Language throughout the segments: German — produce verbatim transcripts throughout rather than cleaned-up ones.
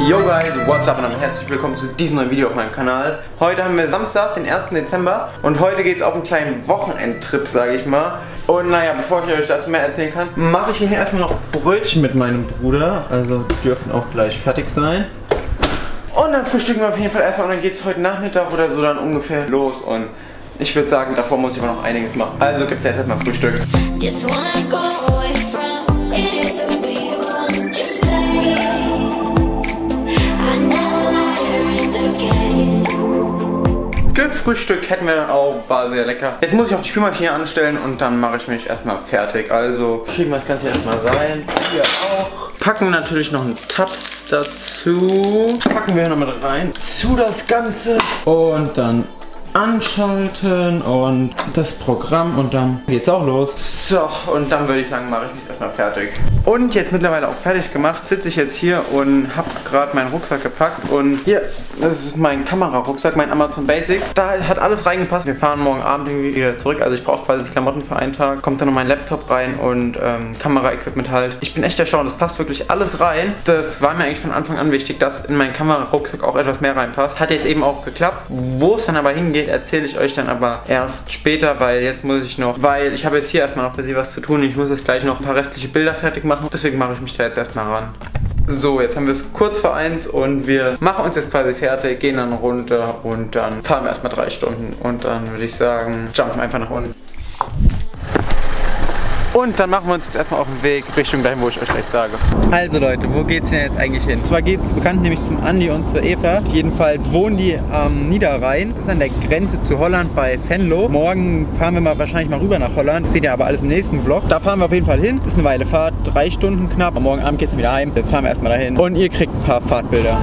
Yo guys, what's up und herzlich willkommen zu diesem neuen Video auf meinem Kanal. Heute haben wir Samstag, den ersten Dezember und heute geht es auf einen kleinen Wochenendtrip, sage ich mal. Und naja, bevor ich euch dazu mehr erzählen kann, mache ich hier erstmal noch Brötchen mit meinem Bruder. Also die dürfen auch gleich fertig sein. Und dann frühstücken wir auf jeden Fall erstmal und dann geht es heute Nachmittag oder so dann ungefähr los. Und ich würde sagen, davor muss ich aber noch einiges machen. Also gibt es jetzt erstmal Frühstück. Gefrühstückt hätten wir dann auch, war sehr lecker. Jetzt muss ich auch die Spülmaschine anstellen und dann mache ich mich erstmal fertig. Also schieben wir das Ganze erstmal rein. Hier auch. Packen natürlich noch einen Tabs dazu. Packen wir noch mit rein zu das Ganze. Und dann anschalten und das Programm und dann geht's auch los. So, und dann würde ich sagen, mache ich mich erstmal fertig. Und jetzt mittlerweile auch fertig gemacht, sitze ich jetzt hier und habe gerade meinen Rucksack gepackt. Und hier, das ist mein Kamerarucksack, mein Amazon Basics. Da hat alles reingepasst. Wir fahren morgen Abend irgendwie wieder zurück. Also ich brauche quasi die Klamotten für einen Tag. Kommt dann noch mein Laptop rein und ähm, Kameraequipment halt. Ich bin echt erstaunt, es passt wirklich alles rein. Das war mir eigentlich von Anfang an wichtig, dass in meinen Kamerarucksack auch etwas mehr reinpasst. Hat jetzt eben auch geklappt. Wo es dann aber hingeht, erzähle ich euch dann aber erst später, weil jetzt muss ich noch, weil ich habe jetzt hier erstmal noch ein bisschen was zu tun. Ich muss jetzt gleich noch ein paar restliche Bilder fertig machen. Deswegen mache ich mich da jetzt erstmal ran. So, jetzt haben wir es kurz vor eins und wir machen uns jetzt quasi fertig, gehen dann runter und dann fahren wir erstmal drei Stunden und dann würde ich sagen, jumpen einfach nach unten. Und dann machen wir uns jetzt erstmal auf den Weg Richtung dahin, wo ich euch gleich sage. Also Leute, wo geht's denn jetzt eigentlich hin? Und zwar geht's bekannt nämlich zum Andi und zur Eva. Jedenfalls wohnen die am Niederrhein. Das ist an der Grenze zu Holland bei Venlo. Morgen fahren wir mal wahrscheinlich mal rüber nach Holland. Das seht ihr aber alles im nächsten Vlog. Da fahren wir auf jeden Fall hin. Das ist eine Weile Fahrt, drei Stunden knapp. Und morgen Abend geht's dann wieder heim. Jetzt fahren wir erstmal dahin. Und ihr kriegt ein paar Fahrtbilder.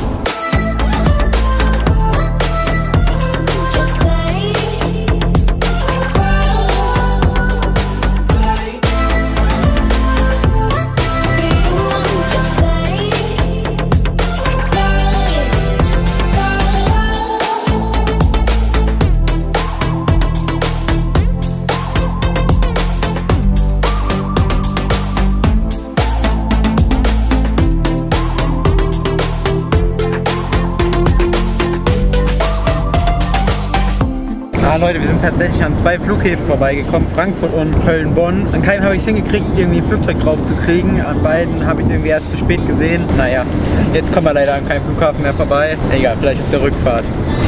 Ah, Leute, wir sind tatsächlich an zwei Flughäfen vorbeigekommen, Frankfurt und Köln-Bonn. An keinem habe ich es hingekriegt, irgendwie ein Flugzeug drauf zu kriegen. An beiden habe ich es irgendwie erst zu spät gesehen. Naja, jetzt kommen wir leider an keinem Flughafen mehr vorbei. Egal, vielleicht auf der Rückfahrt.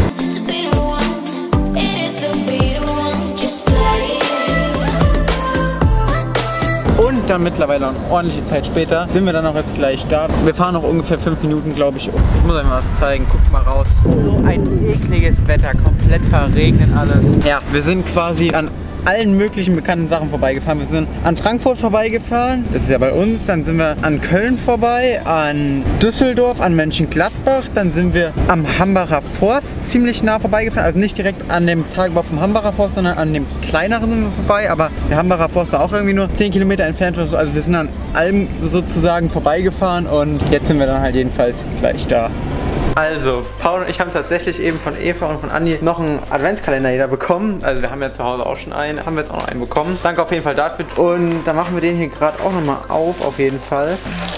Und dann mittlerweile eine ordentliche Zeit später sind wir dann auch jetzt gleich da. Wir fahren noch ungefähr fünf Minuten, glaube ich. Ich muss euch mal was zeigen. Guckt mal raus. So ein ekliges Wetter, komplett verregnet alles. Ja, wir sind quasi an allen möglichen bekannten Sachen vorbeigefahren. Wir sind an Frankfurt vorbeigefahren, das ist ja bei uns, dann sind wir an Köln vorbei, an Düsseldorf, an Mönchengladbach, dann sind wir am Hambacher Forst ziemlich nah vorbeigefahren, also nicht direkt an dem Tagebau vom Hambacher Forst, sondern an dem kleineren sind wir vorbei, aber der Hambacher Forst war auch irgendwie nur zehn Kilometer entfernt oder so, also wir sind an allem sozusagen vorbeigefahren und jetzt sind wir dann halt jedenfalls gleich da. Also, Paul und ich haben tatsächlich eben von Eva und von Andi noch einen Adventskalender jeder bekommen. Also wir haben ja zu Hause auch schon einen, haben wir jetzt auch noch einen bekommen. Danke auf jeden Fall dafür. Und dann machen wir den hier gerade auch nochmal auf, auf jeden Fall.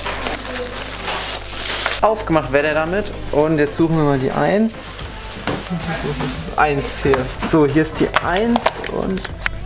Aufgemacht wäre der damit. Und jetzt suchen wir mal die eins. eins hier. So, hier ist die eins und...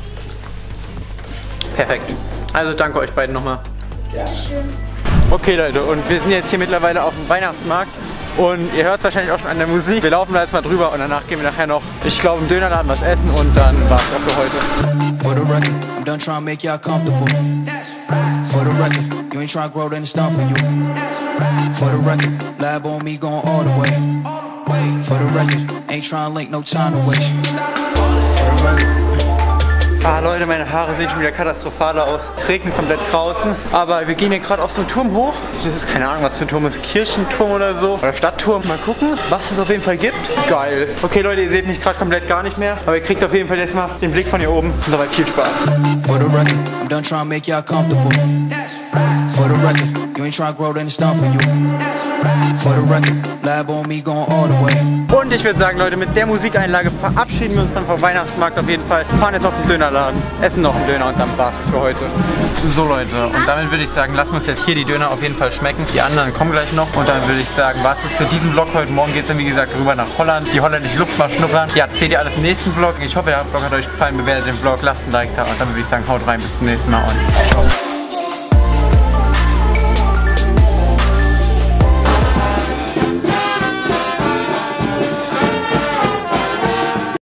Perfekt. Also danke euch beiden nochmal. Ja. Okay Leute, und wir sind jetzt hier mittlerweile auf dem Weihnachtsmarkt. Und ihr hört es wahrscheinlich auch schon an der Musik. Wir laufen da jetzt mal drüber und danach gehen wir nachher noch, ich glaube, im Dönerladen was essen und dann war's auch für heute. For the record, I'm done trying to make y'all comfortable. For the record, you ain't trying to grow, then it's done for you. For the record, lab on me going all the way. For the record, ain't trying to link, no time to waste. For the record. Ah Leute, meine Haare sehen schon wieder katastrophal aus. Regnet komplett draußen. Aber wir gehen hier gerade auf so einen Turm hoch. Das ist keine Ahnung, was für ein Turm ist. Kirchenturm oder so. Oder Stadtturm. Mal gucken, was es auf jeden Fall gibt. Geil. Okay Leute, ihr seht mich gerade komplett gar nicht mehr. Aber ihr kriegt auf jeden Fall jetzt mal den Blick von hier oben. Und dabei viel Spaß. For the record, I'm done trying to make y'all comfortable. For the record, you ain't tryna grow, then it's done for you. For the record, lab on me going all the way. Und ich würde sagen, Leute, mit der Musikeinlage verabschieden wir uns dann vom Weihnachtsmarkt auf jeden Fall. Fahren jetzt auf den Dönerladen, essen noch einen Döner und dann war's es für heute. So Leute, und damit würde ich sagen, lassen wir uns jetzt hier die Döner auf jeden Fall schmecken. Die anderen kommen gleich noch. Und dann würde ich sagen, was ist für diesen Vlog heute? Morgen geht es dann wie gesagt rüber nach Holland. Die holländische Luft mal schnuppern. Ja, seht ihr alles im nächsten Vlog. Ich hoffe, der Vlog hat euch gefallen. Bewertet den Vlog, lasst ein Like da. Und dann würde ich sagen, haut rein, bis zum nächsten Mal und ciao.